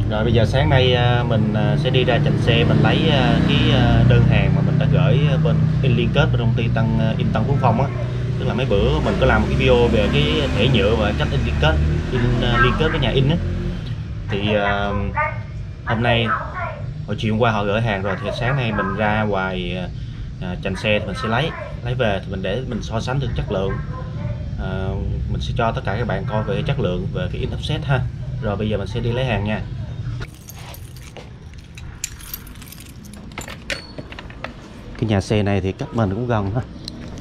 Rồi bây giờ sáng nay mình sẽ đi ra Chành Xe mình lấy cái đơn hàng mà mình đã gửi bên in liên kết bên công ty in Tân Phú Phong á. Tức là mấy bữa mình có làm một cái video về cái thẻ nhựa và cách in liên kết với nhà in á. Thì hôm nay hồi chiều hôm qua họ gửi hàng rồi thì sáng nay mình ra ngoài Chành Xe thì mình sẽ lấy về thì mình để mình so sánh được chất lượng. Mình sẽ cho tất cả các bạn coi về cái chất lượng về cái in offset ha. Rồi bây giờ mình sẽ đi lấy hàng nha. Cái nhà xe này thì cách mình cũng gần ha.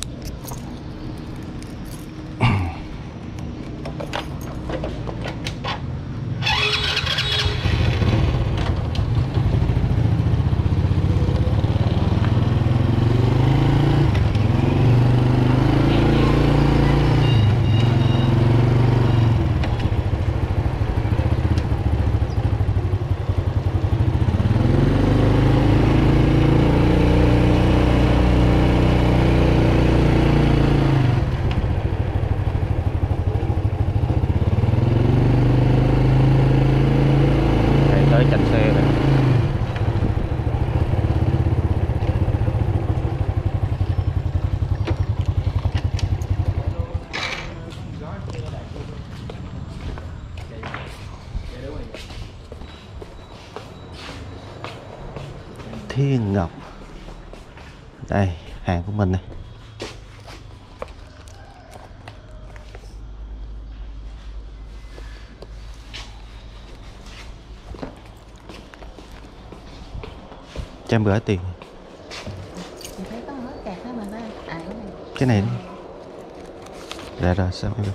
Tới Chành Xe này. Thiên Ngọc. Đây, hàng của mình này. Cho em gửi tiền. Thấy có hết kẹt đó mà ba. Cái này. Dạ rồi sao em.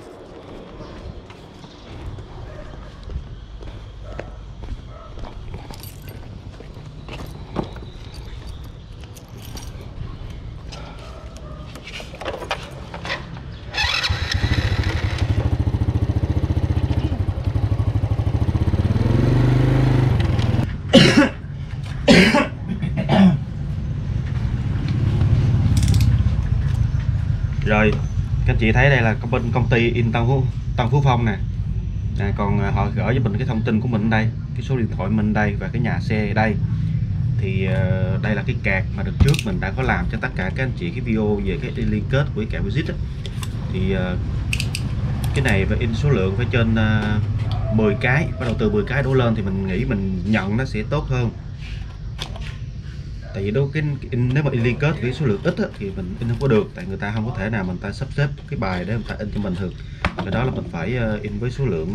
Rồi các chị thấy đây là bên công ty in Tân Phú Phong nè. Còn họ gửi cho mình cái thông tin của mình đây, cái số điện thoại mình đây và cái nhà xe đây. Thì đây là cái card mà đợt trước mình đã có làm cho tất cả các anh chị cái video về cái liên kết của cái card visit á. Thì cái này phải in số lượng phải trên 10 cái, bắt đầu từ 10 cái đổ lên thì mình nghĩ mình nhận nó sẽ tốt hơn. Tại vì đâu nếu mà in liên kết với số lượng ít á, thì mình in không có được, tại người ta không có thể nào mình ta sắp xếp cái bài để người ta in cho mình được. Cái đó là mình phải in với số lượng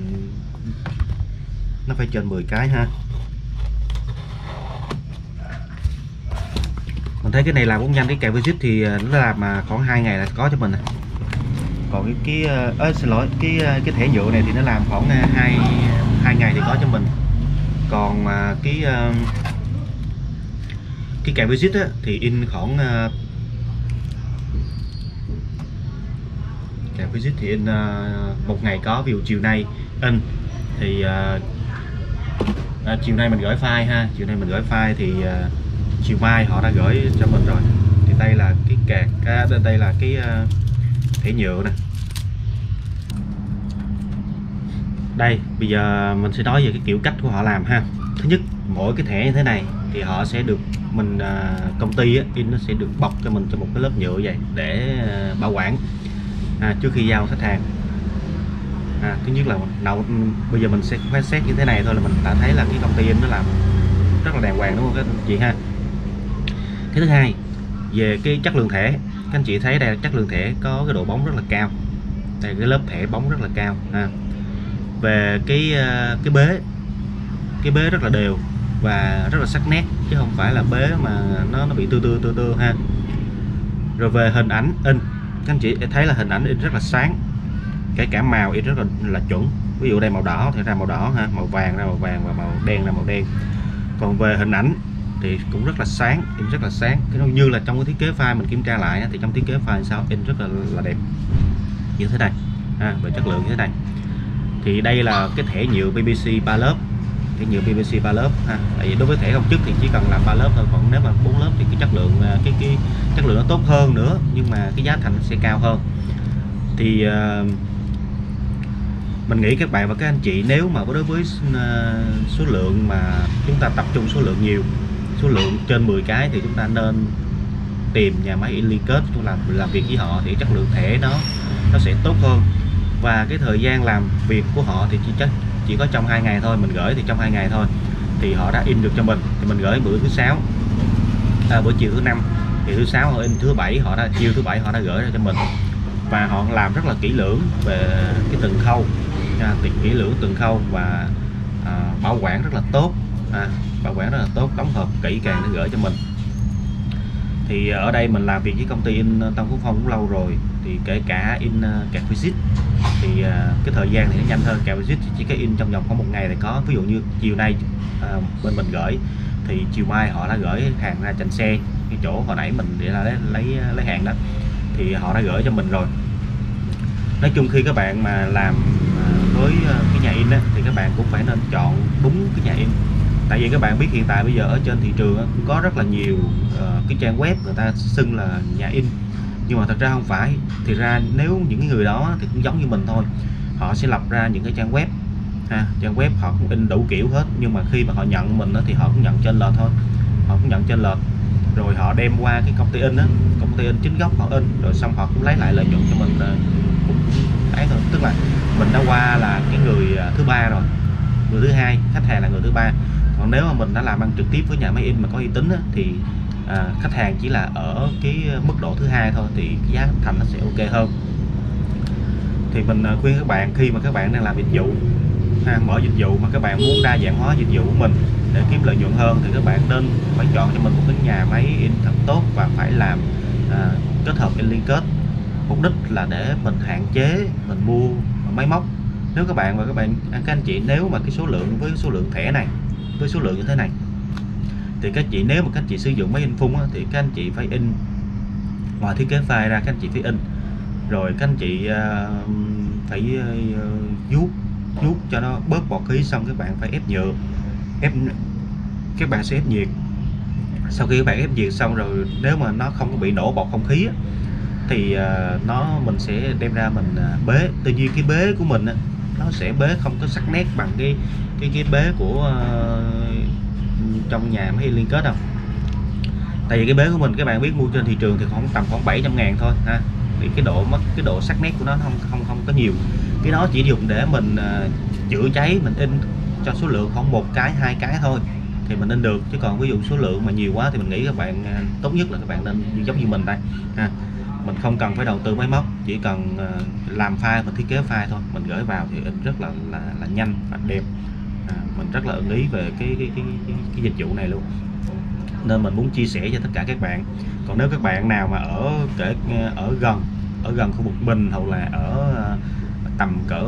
nó phải trên 10 cái ha. Mình thấy cái này làm cũng nhanh, cái card visit thì nó làm mà khoảng 2 ngày là có cho mình. Còn xin lỗi, cái thẻ nhựa này thì nó làm khoảng 2 ngày thì có cho mình. Còn cái card visit á, thì in khoảng card visit thì in 1 ngày có, ví dụ chiều nay in thì chiều nay mình gửi file ha, chiều nay mình gửi file thì chiều mai họ đã gửi cho mình rồi. Thì đây là cái card, đây là cái thẻ nhựa nè. Đây bây giờ mình sẽ nói về cái kiểu cách của họ làm ha. Thứ nhất, mỗi cái thẻ như thế này thì họ sẽ được công ty á, in nó sẽ được bọc cho mình cho một cái lớp nhựa vậy để bảo quản trước khi giao khách hàng. Thứ nhất là bây giờ mình sẽ phải xét như thế này thôi là mình đã thấy là cái công ty in nó làm rất là đàng hoàng, đúng không các anh chị ha. Cái thứ hai, về cái chất lượng thẻ, các anh chị thấy đây là chất lượng thẻ có cái độ bóng rất là cao. Đây, cái lớp thẻ bóng rất là cao về cái bế rất là đều và rất là sắc nét, chứ không phải là bế mà nó bị tưa ha. Rồi về hình ảnh in, các anh chị thấy là hình ảnh in rất là sáng, kể cả màu in rất là chuẩn. Ví dụ đây màu đỏ thì ra màu đỏ ha, màu vàng ra màu vàng và màu đen ra màu đen. Còn về hình ảnh thì cũng rất là sáng, in rất là sáng. Cái như là trong cái thiết kế file mình kiểm tra lại thì trong thiết kế file sao in rất là đẹp như thế này về chất lượng như thế này. Thì đây là cái thẻ nhựa PVC 3 lớp, thẻ nhựa PVC 3 lớp ha. Tại vì đối với thẻ công chức thì chỉ cần làm 3 lớp thôi, còn nếu mà 4 lớp thì cái chất lượng chất lượng nó tốt hơn nữa, nhưng mà cái giá thành sẽ cao hơn. Thì Mình nghĩ các bạn và các anh chị nếu mà đối với số lượng mà chúng ta tập trung số lượng nhiều, số lượng trên 10 cái thì chúng ta nên tìm nhà máy in liên kết làm việc với họ, thì chất lượng thẻ nó sẽ tốt hơn. Và cái thời gian làm việc của họ thì chỉ có trong 2 ngày thôi, mình gửi thì trong 2 ngày thôi thì họ đã in được cho mình. Thì mình gửi bữa thứ sáu, bữa chiều thứ năm, thì thứ sáu họ in, thứ bảy chiều thứ bảy họ đã gửi ra cho mình. Và họ làm rất là kỹ lưỡng về cái từng khâu, kỹ lưỡng từng khâu, và bảo quản rất là tốt, bảo quản rất là tốt, đóng hộp kỹ càng để gửi cho mình. Thì ở đây mình làm việc với công ty in Tân Phú Phong cũng lâu rồi, thì kể cả in card visit thì cái thời gian thì nó nhanh hơn. Card visit thì chỉ có in trong vòng khoảng 1 ngày thì có. Ví dụ như chiều nay bên mình gửi thì chiều mai họ đã gửi hàng ra Chành Xe, cái chỗ hồi nãy mình để là lấy hàng đó, thì họ đã gửi cho mình rồi. Nói chung khi các bạn mà làm với cái nhà in á, thì các bạn cũng phải nên chọn đúng cái nhà in. Tại vì các bạn biết hiện tại bây giờ ở trên thị trường cũng có rất là nhiều cái trang web người ta xưng là nhà in, nhưng mà thật ra không phải. Thì ra nếu những người đó thì cũng giống như mình thôi, họ sẽ lập ra những cái trang web, trang web họ cũng in đủ kiểu hết, nhưng mà khi mà họ nhận mình thì họ cũng nhận trên lệch thôi, họ cũng nhận trên lệch, rồi họ đem qua cái công ty in á, công ty in chính gốc họ in, rồi xong họ cũng lấy lại lợi nhuận cho mình cũng ấy thôi. Tức là mình đã qua là cái người thứ ba rồi, người thứ hai, khách hàng là người thứ ba. Còn nếu mà mình đã làm ăn trực tiếp với nhà máy in mà có uy tín á, thì khách hàng chỉ là ở cái mức độ thứ hai thôi, thì cái giá thành nó sẽ ok hơn. Thì mình khuyên các bạn khi mà các bạn đang làm dịch vụ, mở dịch vụ mà các bạn muốn đa dạng hóa dịch vụ của mình để kiếm lợi nhuận hơn, thì các bạn nên phải chọn cho mình một cái nhà máy in thật tốt, và phải làm kết hợp in liên kết. Mục đích là để mình hạn chế mình mua máy móc. Nếu các bạn và các anh chị, nếu mà cái số lượng với số lượng thẻ này, với số lượng như thế này, thì các chị nếu mà các anh chị sử dụng máy in phun á, thì các anh chị phải in ngoài thiết kế file ra, các anh chị phải in, rồi các anh chị phải vuốt cho nó bớt bọt khí, xong các bạn phải ép nhựa, các bạn sẽ ép nhiệt. Sau khi các bạn ép nhiệt xong rồi, nếu mà nó không có bị nổ bọt không khí á, thì mình sẽ đem ra mình bế. Tuy nhiên cái bế của mình á, nó sẽ bế không có sắc nét bằng cái bế của trong nhà máy liên kết đâu. Tại vì cái bế của mình các bạn biết mua trên thị trường thì tầm khoảng 700.000 thôi ha. Thì cái độ sắc nét của nó không có nhiều. Cái đó chỉ dùng để mình chữa cháy, mình in cho số lượng khoảng 1 cái 2 cái thôi thì mình in được. Chứ còn ví dụ số lượng mà nhiều quá thì mình nghĩ các bạn tốt nhất là các bạn nên giống như mình đây ha. Mình không cần phải đầu tư máy móc, chỉ cần làm file, mình thiết kế file thôi, mình gửi vào thì in rất là nhanh và đẹp. Mình rất là ưng ý về cái dịch vụ này luôn, nên mình muốn chia sẻ cho tất cả các bạn. Còn nếu các bạn nào mà ở gần khu vực Bình, hoặc là ở tầm cỡ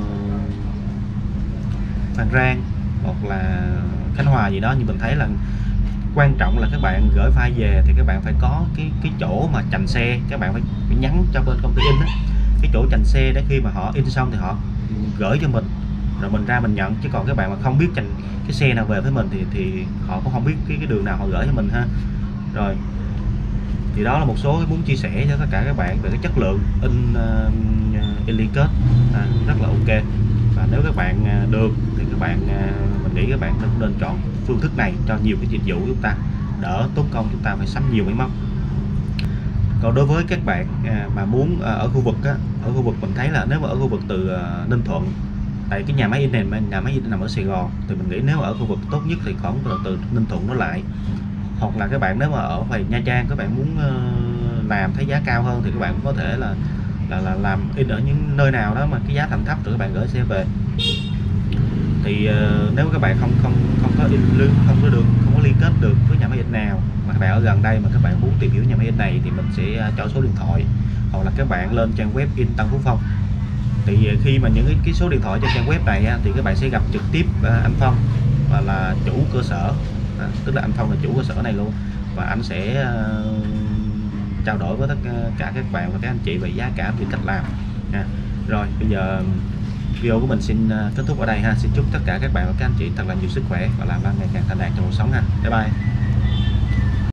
Phan Rang hoặc là Khánh Hòa gì đó, như mình thấy là quan trọng là các bạn gửi file về thì các bạn phải có cái chỗ mà chành xe. Các bạn phải nhắn cho bên công ty in á, cái chỗ chành xe, để khi mà họ in xong thì họ gửi cho mình, rồi mình ra mình nhận. Chứ còn các bạn mà không biết chành cái xe nào về với mình thì họ cũng không biết cái đường nào họ gửi cho mình ha. Rồi thì đó là một số muốn chia sẻ cho tất cả các bạn về cái chất lượng in liên kết rất là ok. Và nếu các bạn được thì mình nghĩ các bạn nên chọn phương thức này cho nhiều cái dịch vụ của chúng ta, đỡ tốn công chúng ta phải sắm nhiều máy móc. Còn đối với các bạn mà muốn ở khu vực mình thấy là nếu mà ở khu vực từ Ninh Thuận, tại cái nhà máy in này nằm ở Sài Gòn, thì mình nghĩ nếu ở khu vực tốt nhất thì khoảng từ Ninh Thuận nó lại. Hoặc là các bạn nếu mà ở về Nha Trang, các bạn muốn làm thấy giá cao hơn thì các bạn cũng có thể là làm in ở những nơi nào đó mà cái giá thành thấp, rồi các bạn gửi xe về. Thì nếu các bạn không có liên kết được với nhà máy in nào mà các bạn ở gần đây mà các bạn muốn tìm hiểu nhà máy in này, thì mình sẽ cho số điện thoại, hoặc là các bạn lên trang web in Tân Phú Phong. Thì khi mà những cái số điện thoại trên trang web này thì các bạn sẽ gặp trực tiếp anh Phong, và là chủ cơ sở, tức là anh Phong là chủ cơ sở này luôn, và anh sẽ trao đổi với tất cả các bạn và các anh chị về giá cả và cách làm. Rồi bây giờ video của mình xin kết thúc ở đây ha. Xin chúc tất cả các bạn và các anh chị thật là nhiều sức khỏe và làm ăn ngày càng thành đạt trong cuộc sống ha. Bye bye.